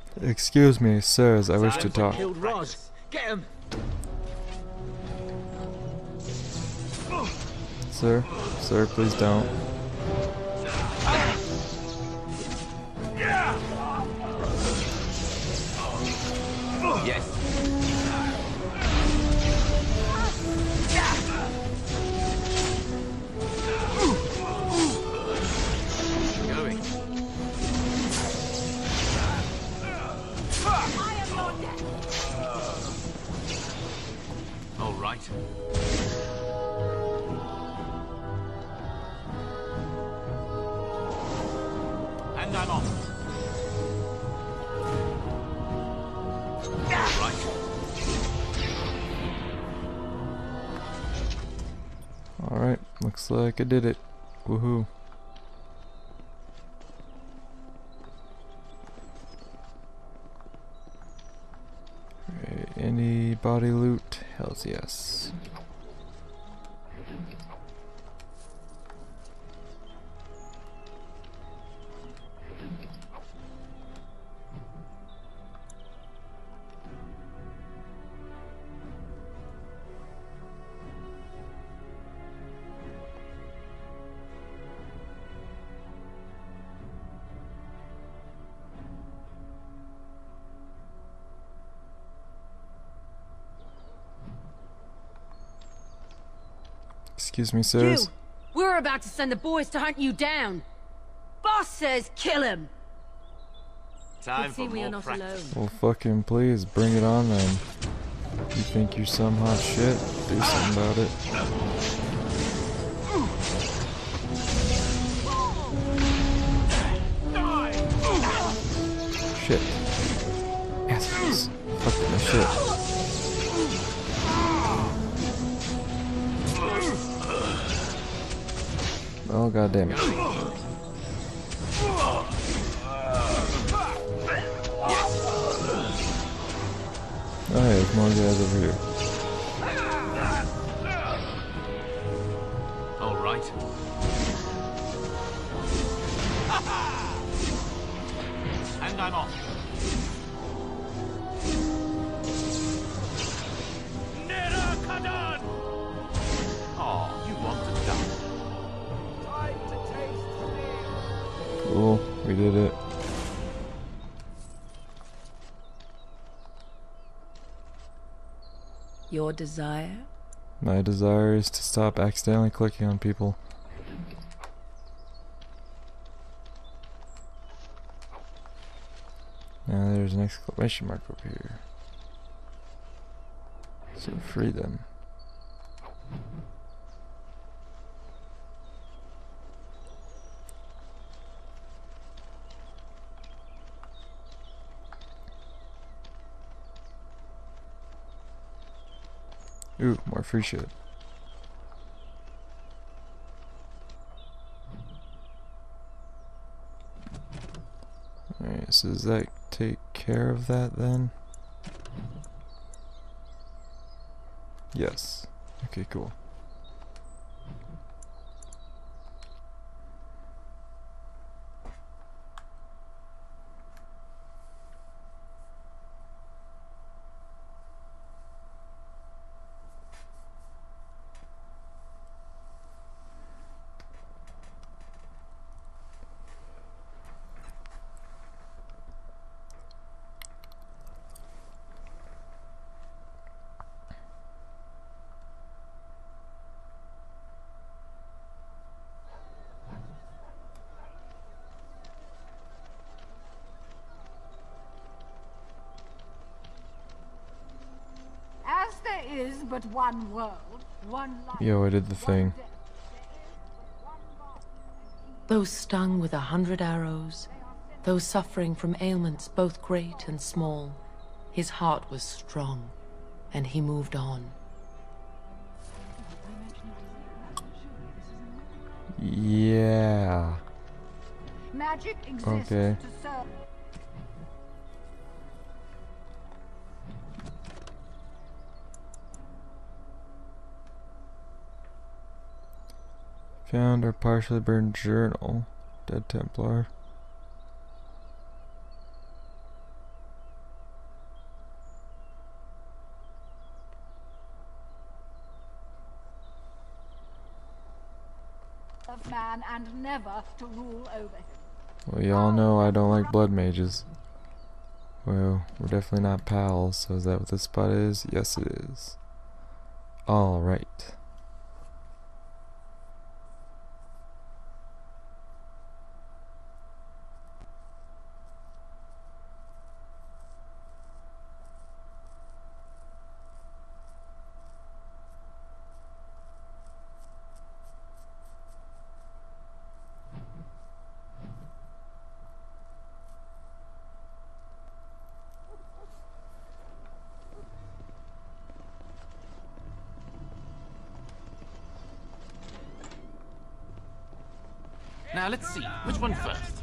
Excuse me, sirs, I wish to talk. Killed Rod. Get him. Sir, sir, please don't. Yes. Going. All right. And I'm off. All right. Alright, looks like I did it. Woohoo. Alright, any body loot? Hells yes. Excuse me, You! sirs. We're about to send the boys to hunt you down. Boss says kill him. Time Good see for we are more not practice. alone. Well, fucking please, bring it on then. You think you're some hot shit? Do something about it. Shit. Assholes. Fuck my shit. Oh, god damn it. Oh, hey, there's more guys over here. All right. And I'm off. Oh, you want to die? Cool, we did it. Your desire? My desire is to stop accidentally clicking on people. Now there's an exclamation mark over here. So free them. Ooh, more free shit. Alright, so does that take care of that then? Yes. Okay, cool. As there is but one world, one life. Yo, I did the thing. Those stung with 100 arrows, those suffering from ailments both great and small, his heart was strong, and he moved on. Yeah. Magic exists Okay. to serve. Found or partially burned journal. Dead Templar. and never to rule over him. Well, y'all know I don't like blood mages. Well, we're definitely not pals, so is that what this spot is? Yes, it is. Alright. Now let's see, which one first?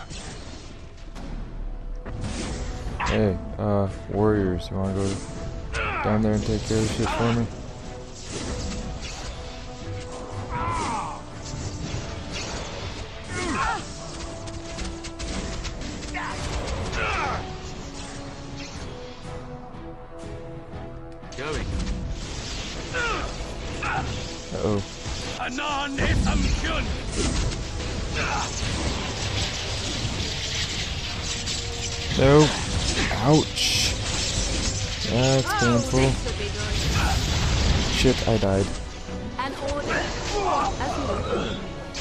Hey, warriors, you wanna go down there and take care of this shit for me? Going. Uh-oh. No. Ouch. That's painful. Shit, I died. An order. As you will.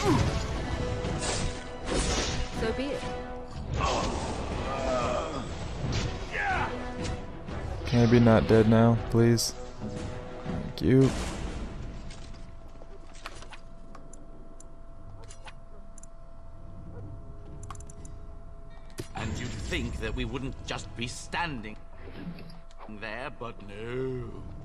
So be it. Can I be not dead now, please? Thank you. And you'd think that we wouldn't just be standing there, but no.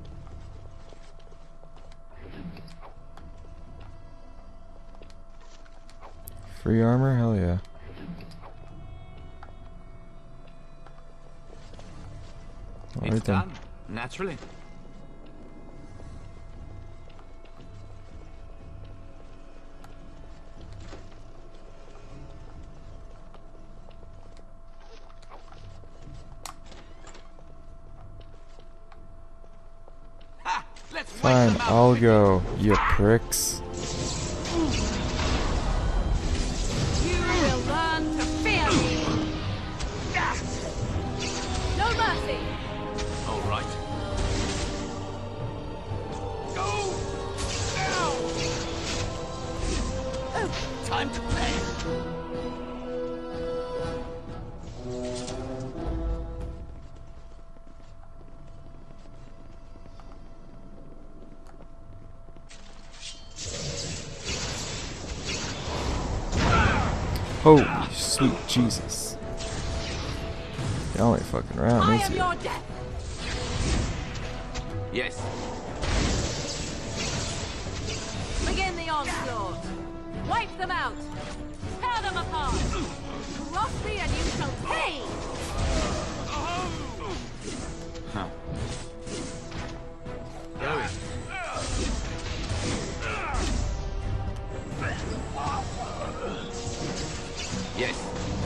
Free armor? Hell yeah. Alright It's then. done, naturally. Ha! Let's wake Fine, them out I'll quickly. go, you pricks. You will learn to fear me. No mercy. All right. Go now. Time to play. Holy sweet Jesus. Y'all ain't fucking around, I is am ya? your death. Yes. Begin the onslaught. Wipe them out. Tear them apart. Cross me and you shall pay. Huh. Going. Yes.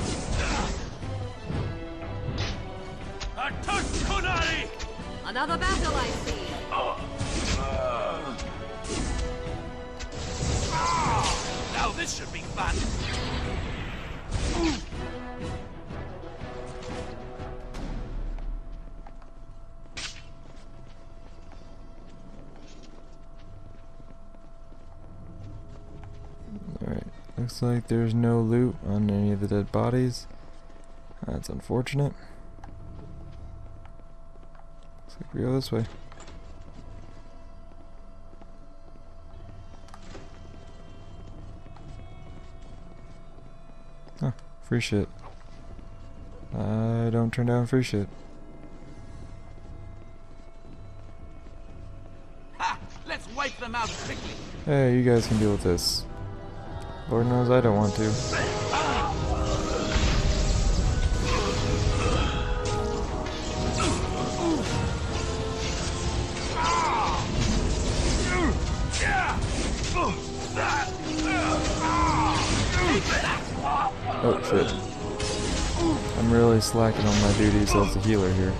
Another battle, I see. Now this should be fun. Alright, looks like there's no loot on any of the dead bodies. That's unfortunate. Looks like we go this way. Huh, free shit. I don't turn down free shit. Ha! Let's wipe them out quickly. Hey, you guys can deal with this. Lord knows I don't want to. Oh shit. I'm really slacking on my duties as a healer here.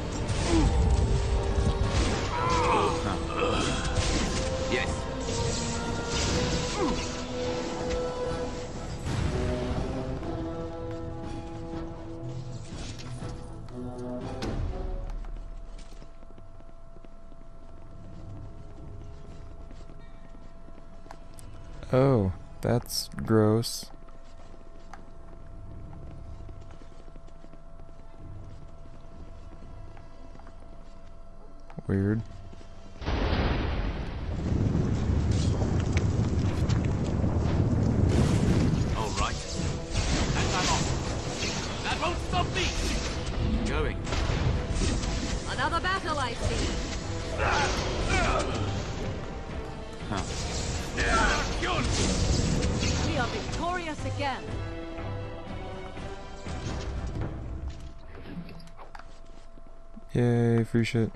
Yes. Oh, that's gross. Weird. All right. And I'm off. That won't stop me. Going. Another battle, I see. We are victorious again. Yay, free shit.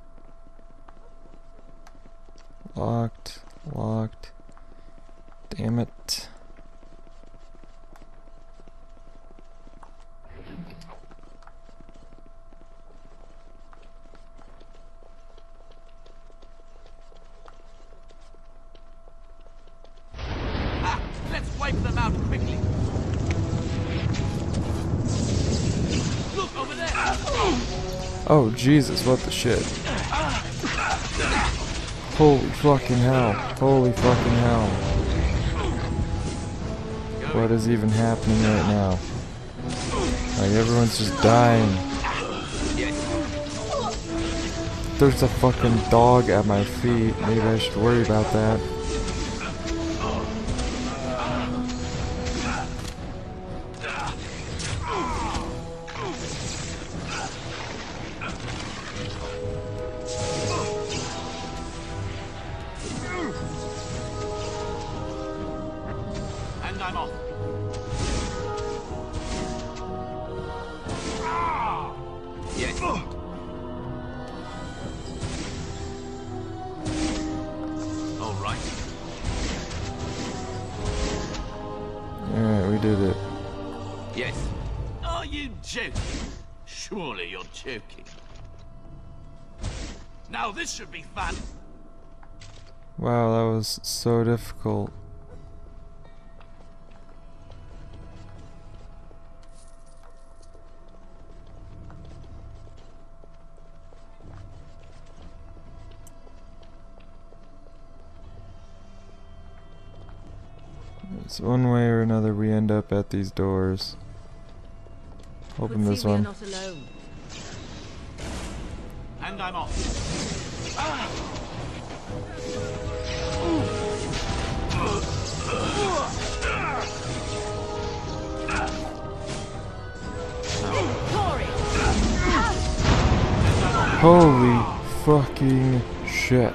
Locked. Locked. Damn it. Ah, let's wipe them out quickly. Look over there. Oh, Jesus, what the shit? Holy fucking hell. Holy fucking hell. What is even happening right now? Like, everyone's just dying. There's a fucking dog at my feet. Maybe I should worry about that. And I'm off. Yes. All right. Alright, we did it. Yes. Are you joking? Surely you're joking. Now this should be fun. Wow, that was so difficult. It's one way or another we end up at these doors. Open Would this seem we are one. not alone. And I'm off. Holy fucking shit.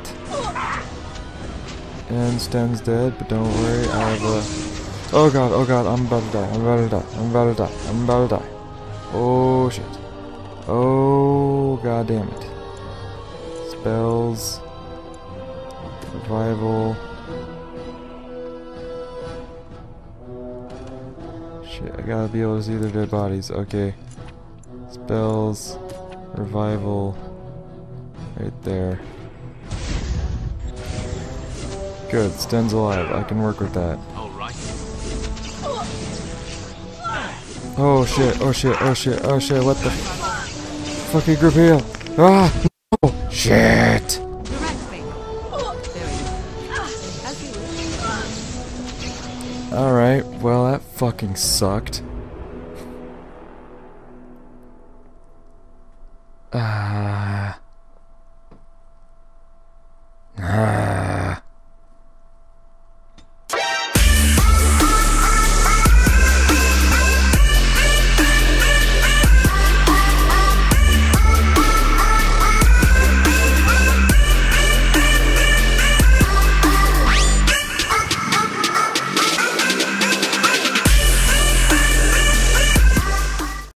And Sten's dead, but don't worry, I have a... Oh god, I'm about to die, I'm about to die, I'm about to die, I'm about to die. Oh shit. Oh god damn it. Spells. Revival. Shit, I gotta be able to see their dead bodies. Okay. Spells. Revival. Right there. Good, Sten's alive. I can work with that. All right. Oh shit, oh shit, oh shit, oh shit, what the fucking group heal? Ah! No! Shit! Direct me. There he is. As you wish. Alright, well that fucking sucked.